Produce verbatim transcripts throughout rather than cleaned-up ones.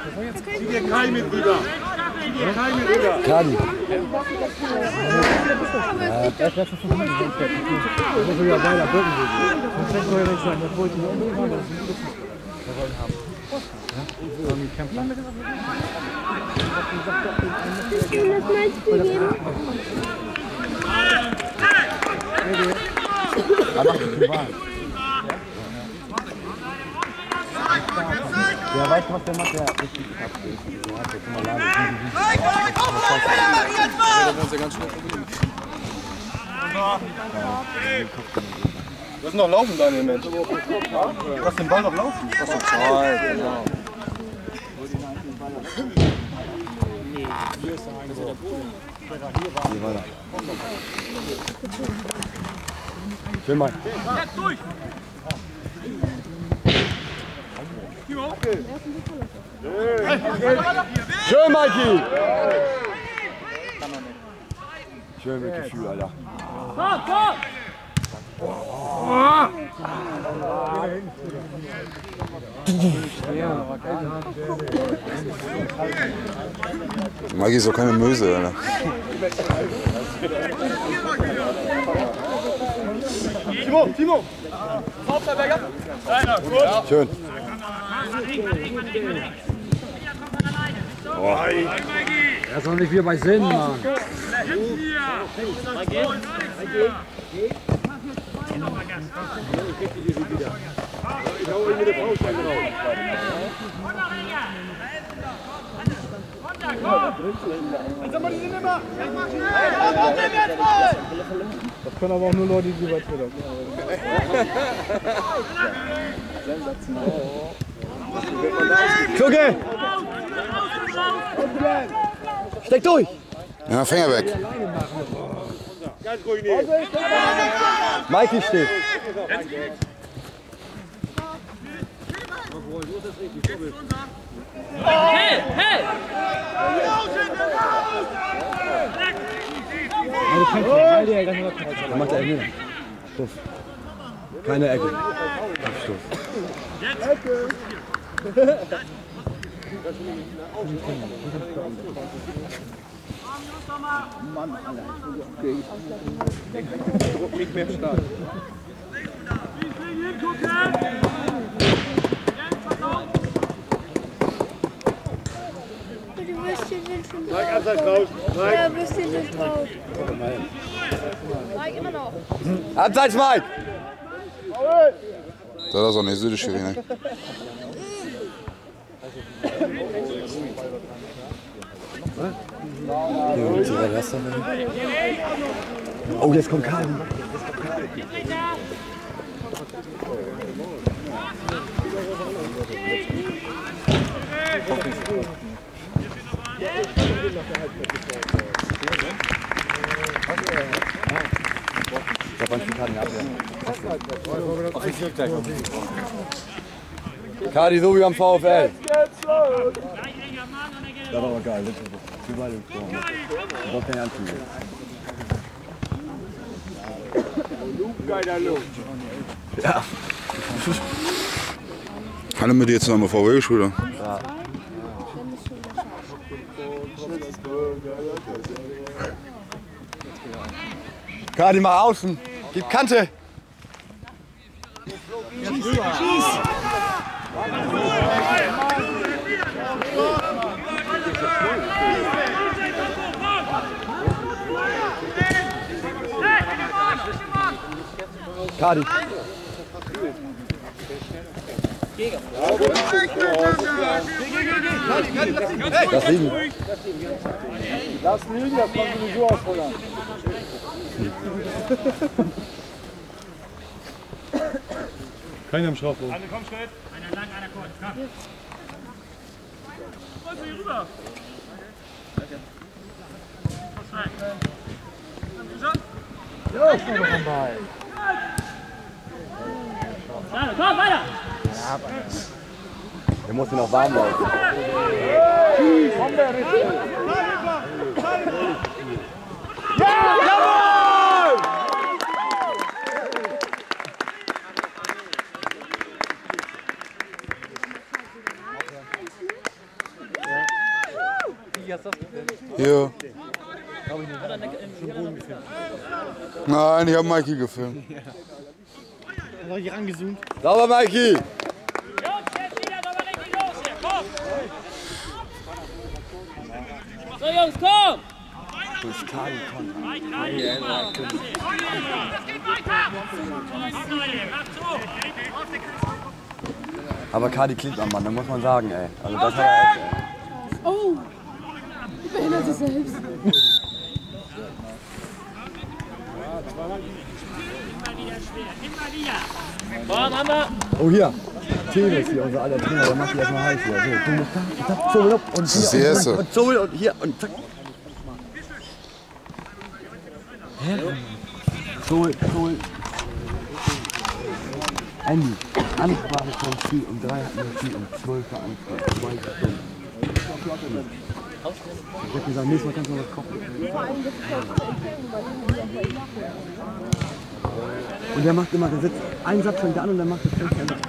Zieh dir Kai mit rüber. Zieh dir Kai mit rüber. Kadi. Ja, das wäre schon von hinten. Das muss ja weiter drücken. Das soll ja nicht sein. Das wollte ich unbedingt haben. Das ist ein gutes Fuß. Das wollen haben. Ja? So ein Kämpfer. Ich will das Malzbier geben. Da macht es zu warm. Ja, weißt du, was der macht? Ja, richtig abgeht. Der hat jetzt immer lange. Da werden sie ganz schnell probieren. Lass noch laufen, Daniel, Mensch. Lass den Ball noch laufen. Das ist Zeit, genau. Hier weiter. Schön mal. Schön, Mikey! Schön mit Gefühl, Alter. Mikey ist doch keine Möse, Alter. Timo, Timo! Schön. Oh, Er ist noch nicht wieder bei Sinn, Mann. Das können aber auch nur Leute, die bei Twitter Kluge! Steck durch! Ja, Finger weg. ganz ruhig nehmen. Mikey steht. Hey, hey! Da macht er Ecke. Stoff. Keine Ecke. Stoff. Druck nicht mehr stark. Die Würstchen sind schon drauf. Mike, Abseits raus. Mike. Ja, Würstchen sind drauf. Mike, immer noch. Abseits, Mike! Das ist auch nicht südische Schiri, ne? Oh, jetzt kommt Karl. Kadi, so wie am VfL. Das war aber geil. Für beide gesprochen. Ich brauch keine Anzüge. Geiler Luft. Ja. Alle mit dir zusammen V W gespielt? Ja. Kadi, mal außen. Gib Kante. Kadi. Das liegen. Lass liegen, das kommt sowieso aus Holland. Keiner im Strafraum. Eine komm, Schritt. Einer lang, einer kurz. Komm. Komm hier rüber. Ja, ich bin noch am Ball. Komm, weiter! Der muss noch warm laufen. Komm, der Ritter. Jawohl! Mikey, hast du das gefilmt? Ja. Glaube ich nicht. Oder im Boden gefilmt. Nein, ich hab Mikey gefilmt. Ja. Dann ich rangezoomt. Sauber, Mikey! Jungs, jetzt wieder nochmal richtig los hier, komm! So Jungs, komm! Das ist Kali Konter. Aber Kadi klebt am Mann, da muss man sagen, ey. Also das war ja echt, ey. Oh, die behindert sich selbst. Komm, haben wir! Oh hier, Teres hier, unser alter Trainer, der macht die erstmal heiß hier. So, du musst da, da, so, und Das ist die hier, erste. und so, und hier, und zack. Hä? So, so. Andy, Ansprache vom Spiel um drei hatten wir Spiel um zwölf Veranstaltungen, zwei Stunden. Ich hab gesagt, nächstes Mal kannst du noch was kochen. Und der macht immer, der sitzt, ein Satz fängt er an und dann macht das fünf Satz.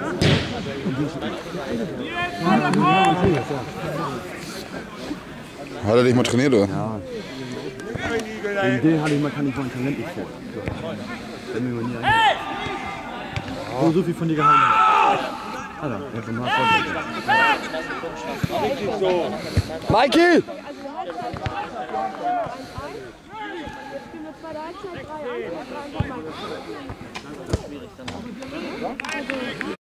Hat er dich mal trainiert, oder? Ja. Den, den hatte ich mal, kann ich von Talent nicht vor. Wenn mir nie Hey! Oh, so viel von dir gehalten. Alter, der von H V. Mikey! Jetzt spielen wir zwei Halbzeit, drei eins, drei eins.